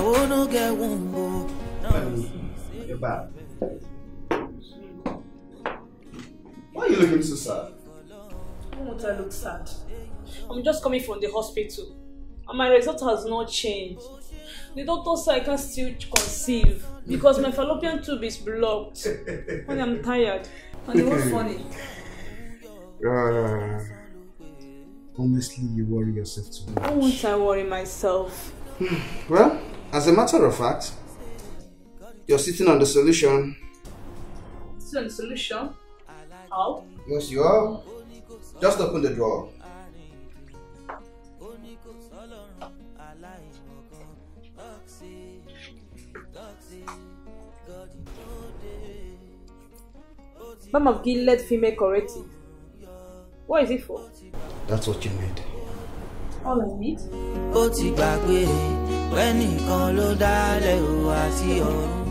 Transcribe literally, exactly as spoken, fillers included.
wanna get wumbo. You're back. Why are you looking so sad? Why won't I look sad? I'm just coming from the hospital and my result has not changed. The doctor said I can still conceive because my fallopian tube is blocked. And I'm tired. And it was funny. Uh, honestly, you worry yourself too much. Why won't I worry myself? Well, as a matter of fact, you're sitting on the solution. Sitting on the solution? How? Yes, you are. Just open the drawer. Balm of Gilead female corrective. What is it for? That's what you need. All I need? Ó ti gbàgbé, when nìkan ló dálẹ̀ ó wá sí ọ̀run.